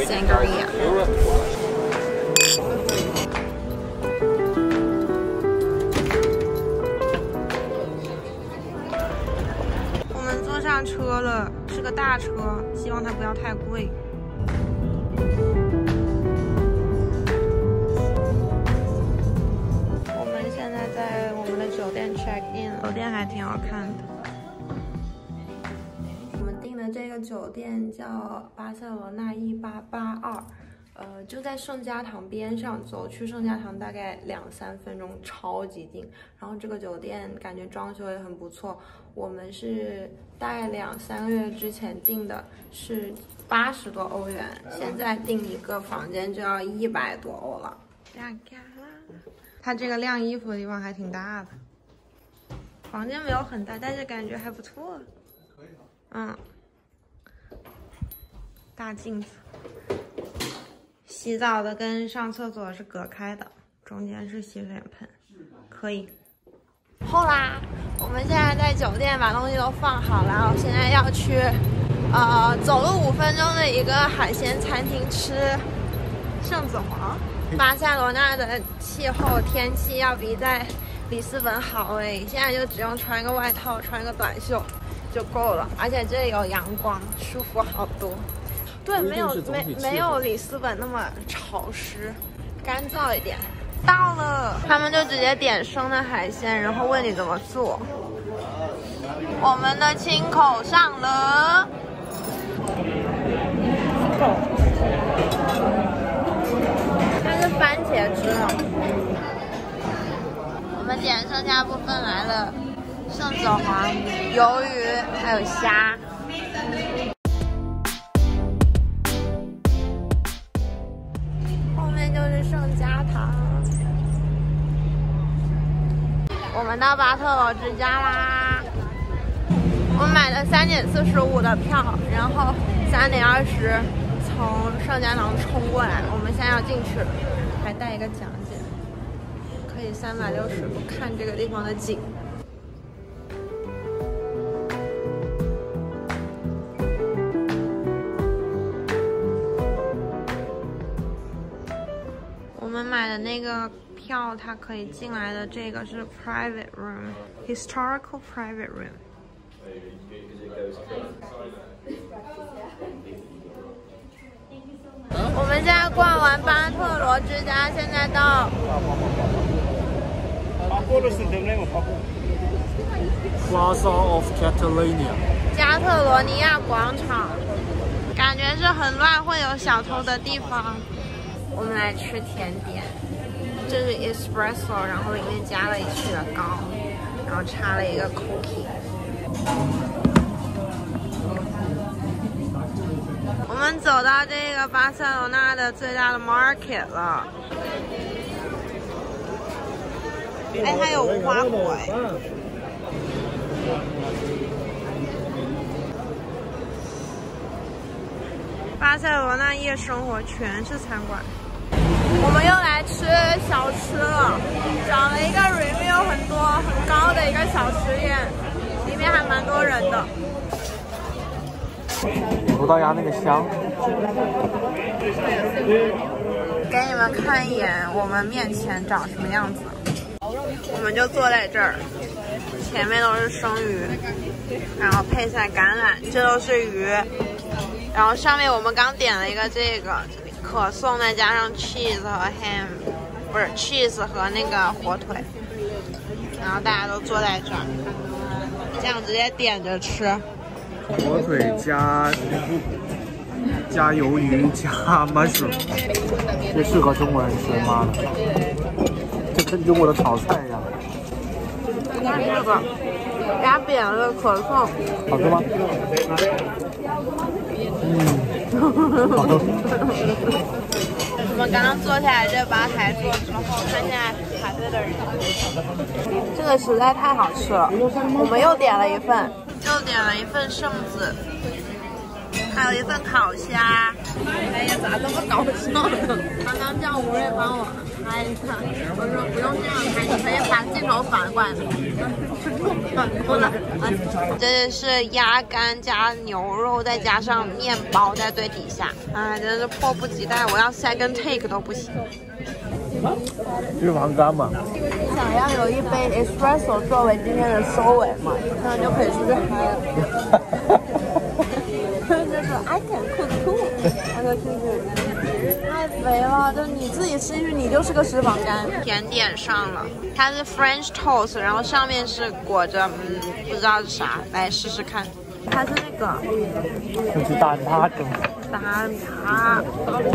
sangria。我们坐上车了，是个大车，希望它不要太贵。我们现在在我们的酒店 check in， 酒店还挺好看的。我们订的这个酒店叫巴塞罗那1882，就在圣家堂边上，走去圣家堂大概2-3分钟，超级近。然后这个酒店感觉装修也很不错，我们是大概2-3个月之前订的，是80多欧元，现在订一个房间就要100多欧了。它这个晾衣服的地方还挺大的，房间没有很大，但是感觉还不错。嗯，大镜子，洗澡的跟上厕所是隔开的，中间是洗脸盆，可以。后啦，我们现在在酒店把东西都放好了，然后现在要去，走路5分钟的一个海鲜餐厅吃圣子皇。巴塞罗那的气候天气要比在里斯本好诶，现在就只用穿一个外套，穿一个短袖就够了，而且这里有阳光，舒服好多。对，没有里斯本那么潮湿，干燥一点。到了，他们就直接点生的海鲜，然后问你怎么做。我们的清口上了。它是番茄汁哦。我们点剩下部分来了，圣子皇、鱿鱼还有虾。后面就是圣家堂。我们到巴特罗之家啦。我们买的3点45的票，然后3点20从圣家堂冲过来，我们现在要进去了，还带一个讲解，可以360度看这个地方的景。我们买的那个票，它可以进来的这个是 private room， historical private room。我们现在逛完巴特罗之家，现在到 Plaza of Catalonia， 加特罗尼亚广场，感觉是很乱，会有小偷的地方。我们来吃甜点，这是 espresso， 然后里面加了雪糕，然后插了一个 cookie。我们走到这个巴塞罗那的最大的 market 了。哎，它有无花果哎。巴塞罗那夜生活全是餐馆。我们又来吃小吃了，找了一个 review 很高的一个小吃店，里面还蛮多人的。 葡萄牙那个香。 给你们看一眼我们面前长什么样子。我们就坐在这儿，前面都是生鱼，然后配菜橄榄，这都是鱼。然后上面我们刚点了一个这个可颂，再加上 cheese 和 ham， 不是 cheese 和那个火腿。然后大家都坐在这儿，这样直接点着吃。 火腿加鱿鱼加 mushroom， 这适合中国人吃吗？这跟中国的炒菜一样。 这个给他点了个可颂， 好吃吗？好喝。 我们刚刚坐下来这吧台坐之后，看现在排队的人，这个实在太好吃了。我们又点了一份圣子，还有一份烤虾。哎呀，咋这么搞笑呢？刚刚叫吴瑞帮我拍一下。我说不用这样拍，你可以把镜头反过来。反过来。这是鸭肝加牛肉，再加上面包在最底下。哎，真是迫不及待，我要 second take 都不行。 脂肪肝嘛。 想要有一杯 espresso 作为今天的收尾嘛，这样就可以出去嗨了。就是 I can cook too， 我就去太肥了，就你自己吃进去，你就是个脂肪肝。甜点上了，它是 French toast， 然后上面是裹着不知道是啥，来试试看。它是那个， 就是蛋挞整。 蛋挞，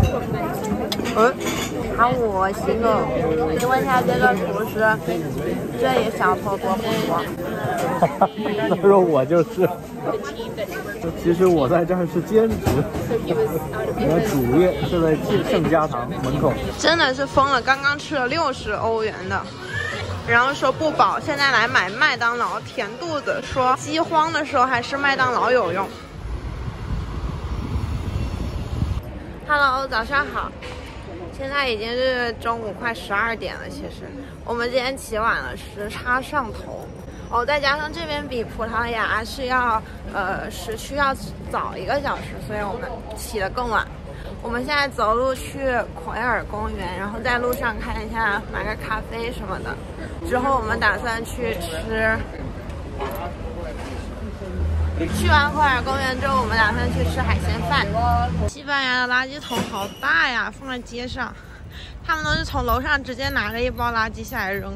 好恶心哦！你问一下这个厨师，这也小偷多不多？ 他说我就是。其实我在这儿是兼职，我的主业是在圣家堂门口。 真的是疯了，刚刚吃了60欧元的。然后说不饱，现在来买麦当劳填肚子，说饥荒的时候还是麦当劳有用。Hello， 早上好，现在已经是中午快12点了。其实我们今天起晚了，时差上头哦，再加上这边比葡萄牙是要时区要早1个小时，所以我们起得更晚。我们现在走路去奎尔公园，然后在路上看一下，买个咖啡什么的。之后我们打算去吃。去完奎尔公园之后，我们打算去吃海鲜饭。西班牙的垃圾桶好大呀，放在街上，他们都是从楼上直接拿着一包垃圾下来扔。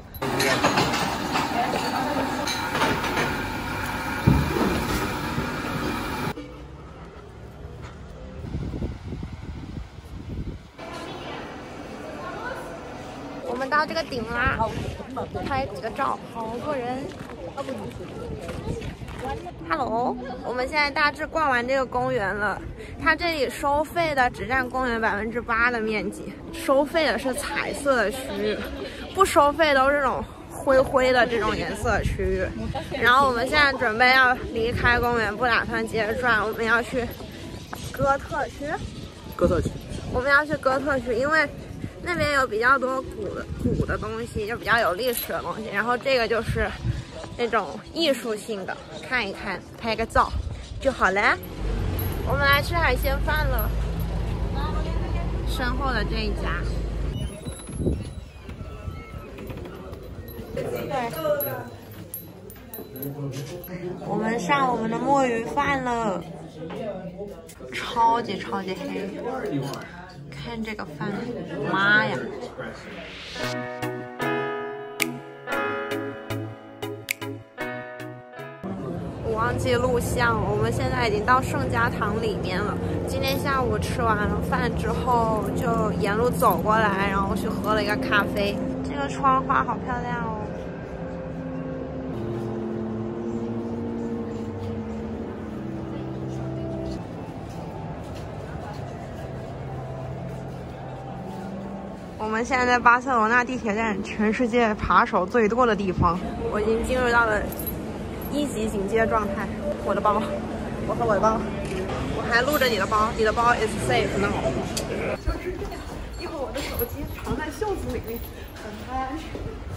我们到这个顶啦，拍几个照，好多人。Hello， 我们现在大致逛完这个公园了。它这里收费的只占公园8%的面积，收费的是彩色的区域，不收费都是这种灰灰的这种颜色的区域。然后我们现在准备要离开公园，不打算接着转，我们要去哥特区。我们要去哥特区，因为那边有比较多古的东西，就比较有历史的东西。然后这个就是那种艺术性的，看一看，拍个照就好了。我们来吃海鲜饭了，身后的这一家。我们上我们的墨鱼饭了，超级黑。看这个饭，妈呀！我忘记录像了，我们现在已经到圣家堂里面了。今天下午吃完了饭之后，就沿路走过来，然后去喝了一个咖啡。这个窗花好漂亮哦！我们现在在巴塞罗那地铁站，全世界扒手最多的地方。我已经进入到了1级警戒状态。我的包，我和我的包，我还录着你的包，你的包 is safe now。就是这样，一会儿我的手机藏在袖子里面，很安全。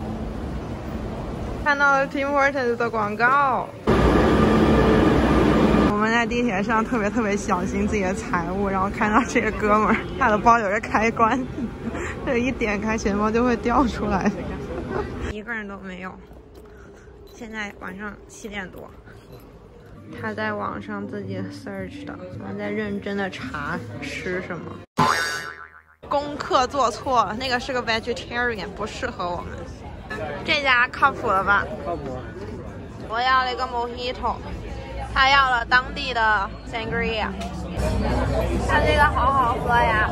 看到了 Tim Hortons 的广告。我们在地铁上特别小心自己的财物，然后看到这个哥们儿，他的包有个开关，这一点开钱包就会掉出来，一个人都没有。现在晚上7点多，他在网上自己 search 的，我们在认真的查吃什么。功课做错了，那个是个 vegetarian， 不适合我们。这家靠谱了吧？ 靠谱。 我要了一个 mojito。他要了当地的 sangria， 它这个好好喝呀，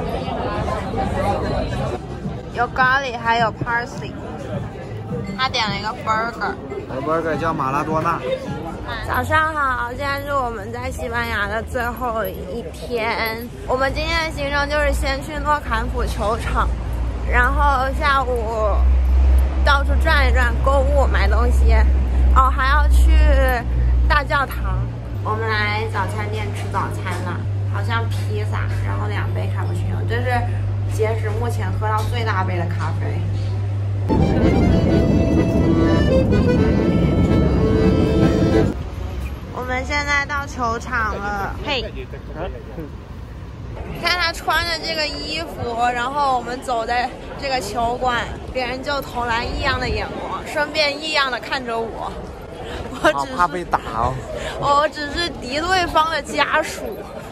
有咖喱还有 parsley。他点了一个 burger， 我的 burger 叫马拉多纳。 早上好，现在是我们在西班牙的最后一天。我们今天的行程就是先去诺坎普球场，然后下午到处转一转，购物买东西。哦，还要去大教堂。我们来早餐店吃早餐了，好像披萨，然后2杯卡布奇诺，这是截止目前喝到最大杯的咖啡。我们现在到球场了，嘿。看他穿着这个衣服，然后我们走在这个球馆，别人就投来异样的眼光，顺便异样的看着我。我只是怕被打哦。 我只是敌对方的家属。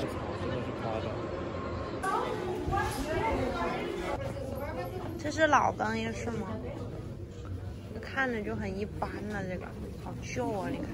这是老更衣室吗？看着就很一般了，这个好旧啊！你看。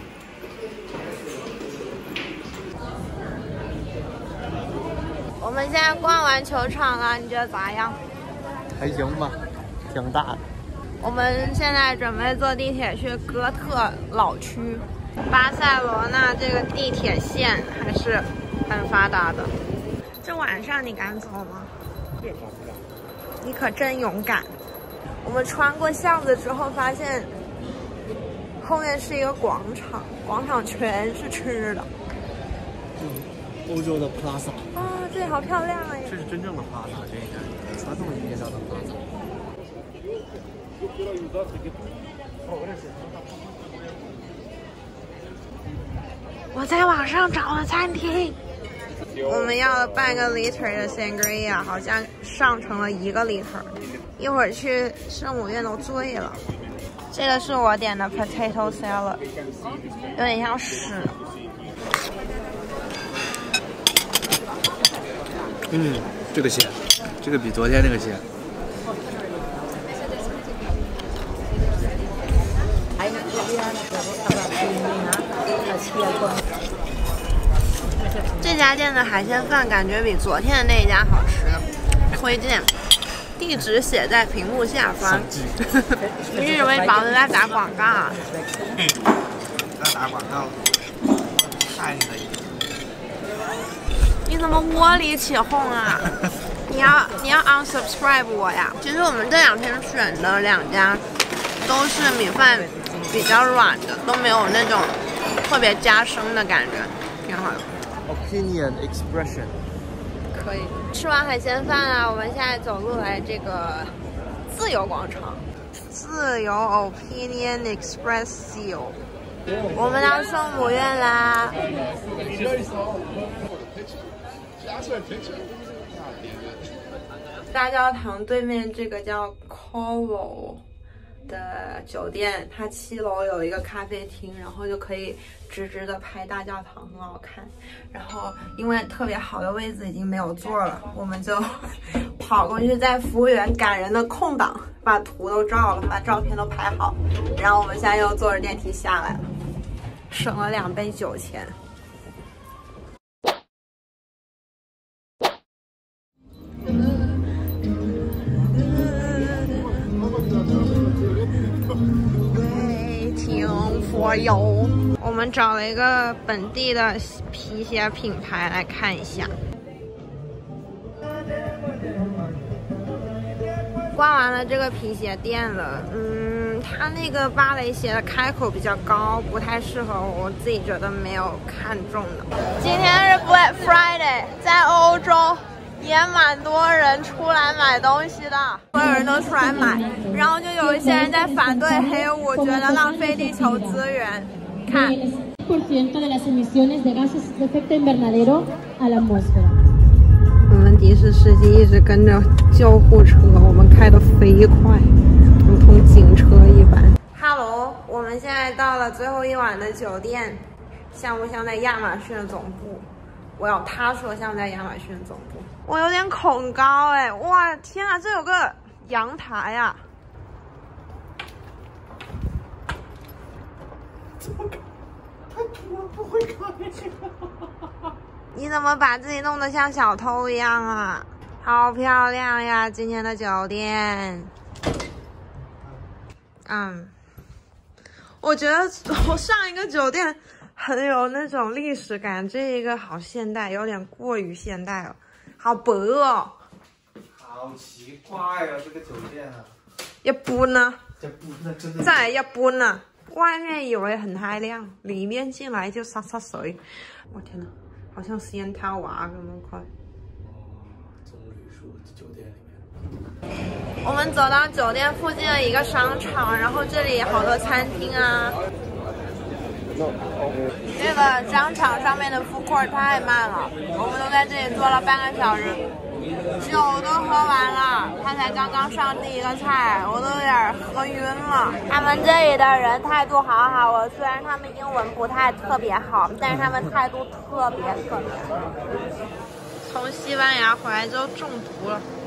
我们现在逛完球场了，你觉得咋样？ 还行吧，挺大的。 我们现在准备坐地铁去哥特老区。巴塞罗那这个地铁线还是很发达的。这晚上你敢走吗？你可真勇敢。我们穿过巷子之后，发现后面是一个广场，广场全是吃的。 欧洲的 Plaza 啊，这里好漂亮啊！ 这是真正的 Plaza， 这应该传统意义上的 Plaza。 我在网上找了餐厅，我们要了半个 liter 的 sangria， 好像上成了1个 liter， 一会儿去圣母院都醉了。这个是我点的 potato salad， 有点像屎。 这个咸，这个比昨天那个咸。 这家店的海鲜饭感觉比昨天的那一家好吃，推荐。地址写在屏幕下方。你以为宝子在打广告啊？ 在打广告，害你的。 你怎么窝里起哄啊？你要 unsubscribe 我呀？其实我们这2天选的2家都是米饭比较软的，都没有那种特别加生的感觉，挺好的。 Opinion expression。 可以。吃完海鲜饭啊，我们现在走路来这个自由广场，自由 Opinion Expressio。我们到圣母院啦。大教堂对面这个叫 Covo 的酒店，它7楼有一个咖啡厅，然后就可以直直的拍大教堂，很好看。然后因为特别好的位置已经没有座了，我们就跑过去，在服务员赶人的空档把图都照了，把照片都拍好，然后我们现在又坐着电梯下来了，省了2杯酒钱。Waiting for you。我们找了一个本地的皮鞋品牌来看一下。逛完了这个皮鞋店了，它那个芭蕾鞋的开口比较高，不太适合我，我自己觉得没有看中的。今天是 Black Friday， 在欧洲也蛮多人出来买东西的，所有人都出来买，然后就有一些人在反对黑五，觉得浪费地球资源。看。我们的士司机一直跟着救护车，我们开得飞快，如同警车一般。Hello， 我们现在到了最后一晚的酒店，像不像在亚马逊的总部？他说像在亚马逊总部。我有点恐高哎，哇天啊，这有个阳台啊！ 怎么看？我不会开。 你怎么把自己弄得像小偷一样啊？好漂亮呀，今天的酒店。我觉得我上一个酒店很有那种历史感，这一个好现代，有点过于现代了，好薄哦。 好奇怪啊，这个酒店啊。 一般呢？ 这不那真的。 再一般呢？外面以为很嗨亮，里面进来就洒洒水。我天哪，好像实验套娃咁样快。 棕榈树酒店里面。 我们走到酒店附近的一个商场，然后这里好多餐厅啊。这个商场上面的food court太慢了，我们都在这里坐了半个小时，酒都喝完了，他才刚刚上第一个菜，我都有点喝晕了。他们这里的人态度好好，虽然他们英文不太特别好，但是他们态度特别好。从西班牙回来之后中毒了。